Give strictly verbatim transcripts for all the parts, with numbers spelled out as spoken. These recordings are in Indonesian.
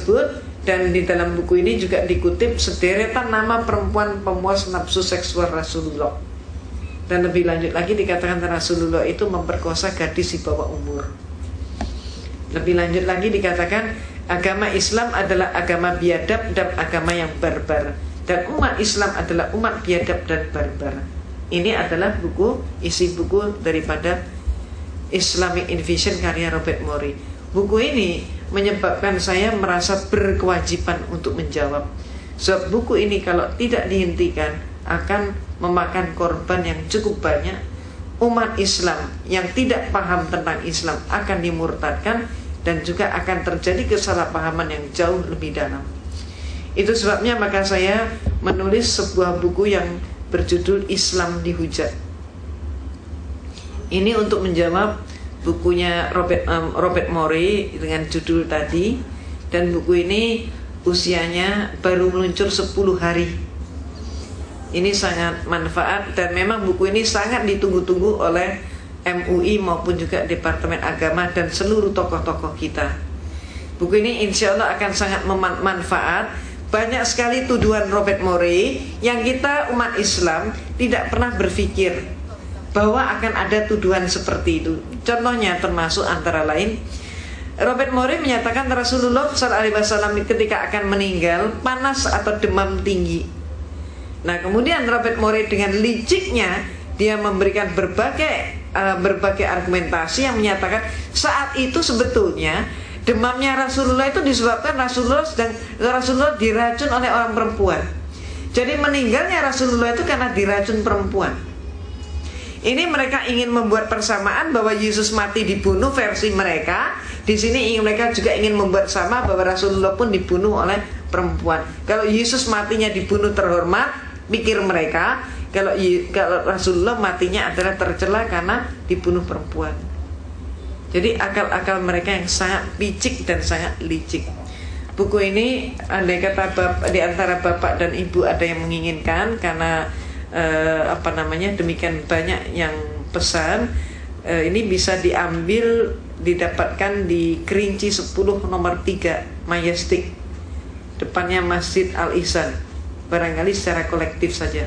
tersebut. Dan di dalam buku ini juga dikutip sederetan nama perempuan pemuas nafsu seksual Rasulullah. Dan lebih lanjut lagi dikatakan Rasulullah itu memperkosa gadis di bawah umur. Lebih lanjut lagi dikatakan agama Islam adalah agama biadab dan agama yang barbar, dan umat Islam adalah umat biadab dan barbar. Ini adalah buku, isi buku daripada Islamic Invasion karya Robert Morey. Buku ini menyebabkan saya merasa berkewajiban untuk menjawab. Sebab buku ini kalau tidak dihentikan akan memakan korban yang cukup banyak. Umat Islam yang tidak paham tentang Islam akan dimurtadkan, dan juga akan terjadi kesalahpahaman yang jauh lebih dalam. Itu sebabnya maka saya menulis sebuah buku yang berjudul Islam Dihujat. Ini untuk menjawab bukunya Robert, um, Robert Morey dengan judul tadi. Dan buku ini usianya baru meluncur sepuluh hari. Ini sangat manfaat, dan memang buku ini sangat ditunggu-tunggu oleh M U I maupun juga Departemen Agama dan seluruh tokoh-tokoh kita. Buku ini insya Allah akan sangat bermanfaat. Banyak sekali tuduhan Robert Morey yang kita umat Islam tidak pernah berpikir bahwa akan ada tuduhan seperti itu. Contohnya termasuk antara lain, Robert Morey menyatakan Rasulullah shallallahu alaihi wasallam ketika akan meninggal panas atau demam tinggi. Nah, kemudian Robert Morey dengan liciknya dia memberikan berbagai uh, berbagai argumentasi yang menyatakan saat itu sebetulnya demamnya Rasulullah itu disebabkan Rasulullah sedang Rasulullah diracun oleh orang perempuan. Jadi meninggalnya Rasulullah itu karena diracun perempuan. Ini mereka ingin membuat persamaan bahwa Yesus mati dibunuh versi mereka. Di sini ingin mereka juga ingin membuat sama bahwa Rasulullah pun dibunuh oleh perempuan. Kalau Yesus matinya dibunuh terhormat, pikir mereka. Kalau kalau Rasulullah matinya adalah tercela karena dibunuh perempuan. Jadi akal-akal mereka yang sangat picik dan sangat licik. Buku ini andai kata bapak, di antara bapak dan ibu ada yang menginginkan, karena eh, apa namanya demikian banyak yang pesan, eh, ini bisa diambil, didapatkan di Kerinci sepuluh nomor tiga Majestic, depannya Masjid Al Ihsan. Barangkali secara kolektif saja.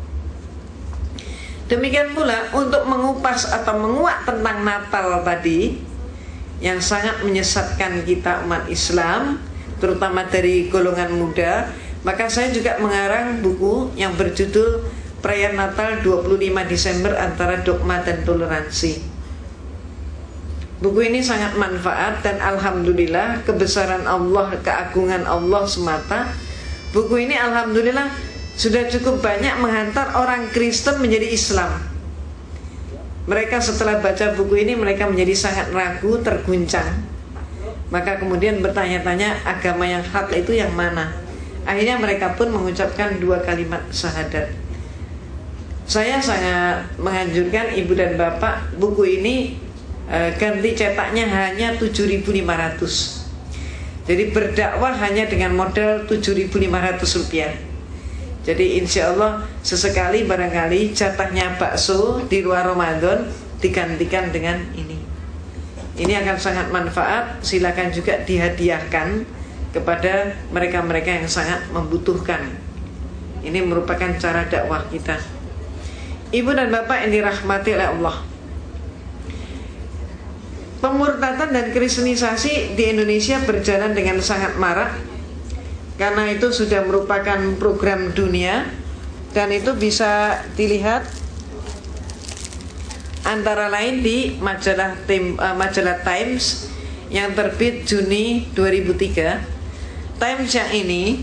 Demikian pula untuk mengupas atau menguak tentang Natal tadi yang sangat menyesatkan kita umat Islam, terutama dari golongan muda, maka saya juga mengarang buku yang berjudul Perayaan Natal dua puluh lima Desember Antara Dogma dan Toleransi. Buku ini sangat manfaat, dan alhamdulillah kebesaran Allah, keagungan Allah semata, buku ini alhamdulillah sudah cukup banyak menghantar orang Kristen menjadi Islam. Mereka setelah baca buku ini mereka menjadi sangat ragu, terguncang. Maka kemudian bertanya-tanya agama yang hak itu yang mana. Akhirnya mereka pun mengucapkan dua kalimat syahadat. Saya sangat menganjurkan ibu dan bapak buku ini e, ganti cetaknya hanya tujuh ribu lima ratus. Jadi berdakwah hanya dengan modal tujuh ribu lima ratus rupiah. Jadi insya Allah sesekali barangkali jatahnya bakso di luar Ramadan digantikan dengan ini. Ini akan sangat manfaat. Silakan juga dihadiahkan kepada mereka-mereka yang sangat membutuhkan. Ini merupakan cara dakwah kita. Ibu dan bapak yang dirahmati oleh Allah, pemurtadan dan kristenisasi di Indonesia berjalan dengan sangat marak. Karena itu sudah merupakan program dunia, dan itu bisa dilihat antara lain di majalah Tim, uh, majalah Times yang terbit Juni dua ribu tiga. Times yang ini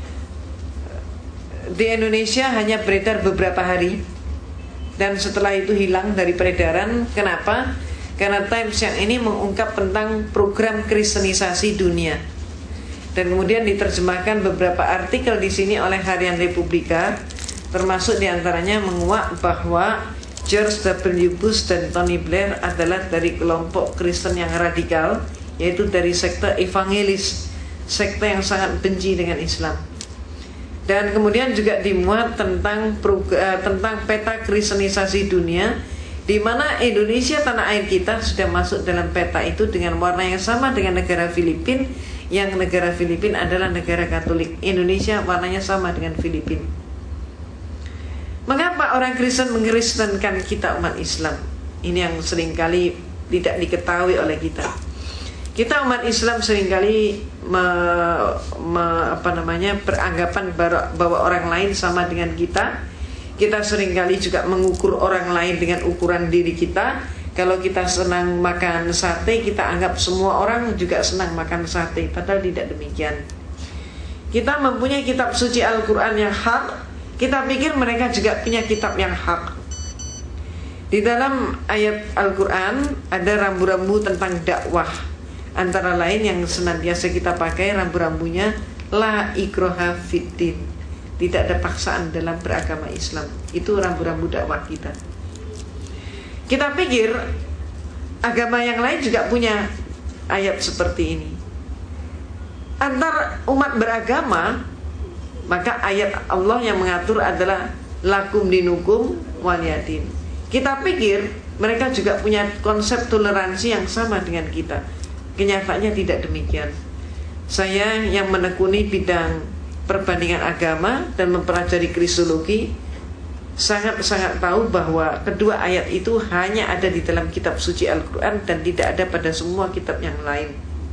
di Indonesia hanya beredar beberapa hari, dan setelah itu hilang dari peredaran. Kenapa? Karena Times yang ini mengungkap tentang program kristenisasi dunia. Dan kemudian diterjemahkan beberapa artikel di sini oleh Harian Republika, termasuk diantaranya menguak bahwa George W. Bush dan Tony Blair adalah dari kelompok Kristen yang radikal, yaitu dari sekte evangelis, sekte yang sangat benci dengan Islam. Dan kemudian juga dimuat tentang tentang peta kristenisasi dunia, di mana Indonesia, tanah air kita, sudah masuk dalam peta itu dengan warna yang sama dengan negara Filipina yang negara Filipina adalah negara Katolik. Indonesia warnanya sama dengan Filipina. Mengapa orang Kristen mengkristenkan kita umat Islam? Ini yang seringkali tidak diketahui oleh kita. Kita umat Islam seringkali me, me, apa namanya, beranggapan bahwa orang lain sama dengan kita. Kita seringkali juga mengukur orang lain dengan ukuran diri kita. Kalau kita senang makan sate, kita anggap semua orang juga senang makan sate, padahal tidak demikian. Kita mempunyai kitab suci Al-Quran yang hak, kita pikir mereka juga punya kitab yang hak. Di dalam ayat Al-Quran ada rambu-rambu tentang dakwah. Antara lain yang senantiasa kita pakai rambu-rambunya, la ikraha fiddin, tidak ada paksaan dalam beragama Islam. Itu rambu-rambu dakwah kita. Kita pikir agama yang lain juga punya ayat seperti ini. Antar umat beragama, maka ayat Allah yang mengatur adalah lakum dinukum waliyadin. Kita pikir mereka juga punya konsep toleransi yang sama dengan kita. Kenyataannya tidak demikian. Saya yang menekuni bidang perbandingan agama dan mempelajari kristologi sangat-sangat tahu bahwa kedua ayat itu hanya ada di dalam kitab suci Al-Quran dan tidak ada pada semua kitab yang lain.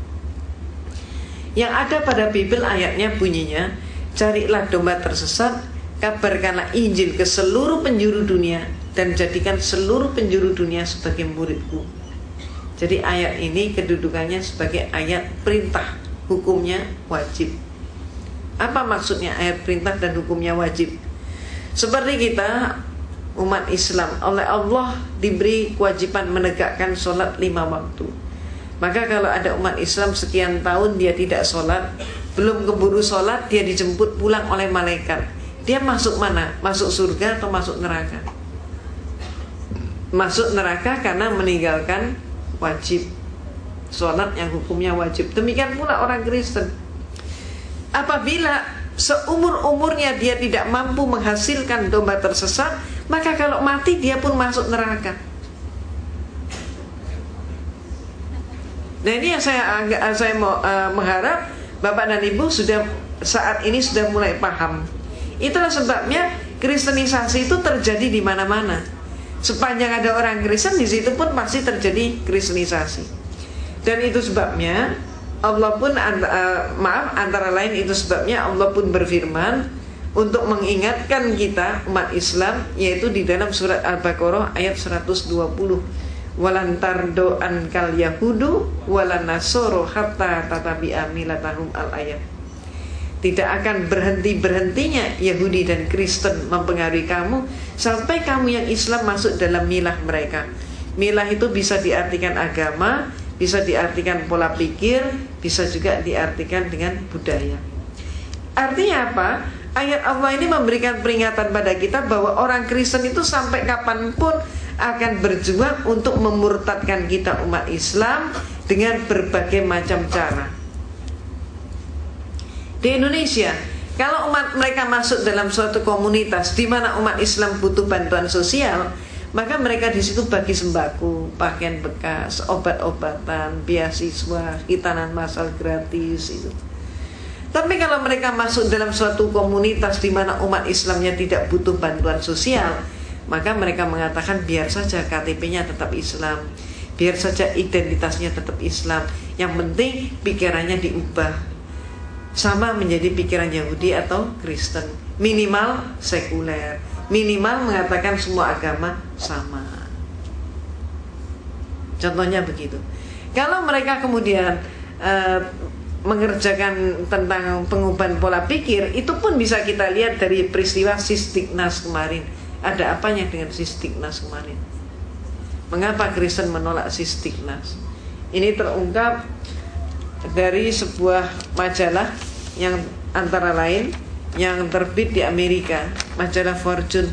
Yang ada pada Bible ayatnya bunyinya, carilah domba tersesat, kabarkanlah Injil ke seluruh penjuru dunia, dan jadikan seluruh penjuru dunia sebagai muridku. Jadi ayat ini kedudukannya sebagai ayat perintah, hukumnya wajib. Apa maksudnya ayat perintah dan hukumnya wajib? Seperti kita umat Islam, oleh Allah diberi kewajiban menegakkan sholat lima waktu. Maka kalau ada umat Islam sekian tahun dia tidak sholat, belum keburu sholat, dia dijemput pulang oleh malaikat. Dia masuk mana? Masuk surga atau masuk neraka? Masuk neraka karena meninggalkan wajib sholat yang hukumnya wajib. Demikian pula orang Kristen. Apabila seumur-umurnya dia tidak mampu menghasilkan domba tersesat, maka kalau mati dia pun masuk neraka. Nah ini yang saya saya mau uh, mengharap Bapak dan Ibu sudah saat ini sudah mulai paham. Itulah sebabnya kristenisasi itu terjadi di mana-mana. Sepanjang ada orang Kristen, di situ pun pasti terjadi kristenisasi. Dan itu sebabnya Allah pun uh, maaf antara lain itu sebabnya Allah pun berfirman untuk mengingatkan kita umat Islam, yaitu di dalam surat Al-Baqarah ayat seratus dua puluh, walan tardo ankal yahudu walan nasoro hatta tatabi'a milatahum al-ayat. Tidak akan berhenti-berhentinya Yahudi dan Kristen mempengaruhi kamu sampai kamu yang Islam masuk dalam milah mereka. Milah itu bisa diartikan agama, bisa diartikan pola pikir, bisa juga diartikan dengan budaya. Artinya apa? Ayat Allah ini memberikan peringatan pada kita bahwa orang Kristen itu sampai kapanpun akan berjuang untuk memurtadkan kita umat Islam dengan berbagai macam cara. Di Indonesia, kalau umat mereka masuk dalam suatu komunitas di mana umat Islam butuh bantuan sosial, maka mereka di situ bagi sembako, pakaian bekas, obat-obatan, beasiswa, hitanan massal gratis itu. Tapi kalau mereka masuk dalam suatu komunitas di mana umat Islamnya tidak butuh bantuan sosial, maka mereka mengatakan biar saja K T P-nya tetap Islam, biar saja identitasnya tetap Islam, yang penting pikirannya diubah sama menjadi pikiran Yahudi atau Kristen, minimal sekuler, minimal mengatakan semua agama sama. Contohnya begitu. Kalau mereka kemudian uh, mengerjakan tentang pengubahan pola pikir, itu pun bisa kita lihat dari peristiwa Sistignas kemarin. Ada apanya dengan Sistignas kemarin? Mengapa Kristen menolak Sistignas? Ini terungkap dari sebuah majalah yang antara lain yang terbit di Amerika, majalah Fortune,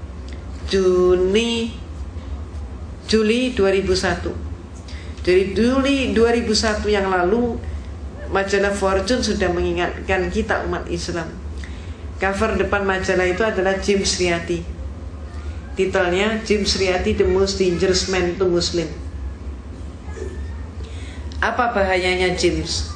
Juni Juli dua ribu satu. Dari Juli dua ribu satu yang lalu, majalah Fortune sudah mengingatkan kita umat Islam. Cover depan majalah itu adalah James Riyadi. Titelnya James Riyadi, The Most Dangerous Man to Muslim. Apa bahayanya James?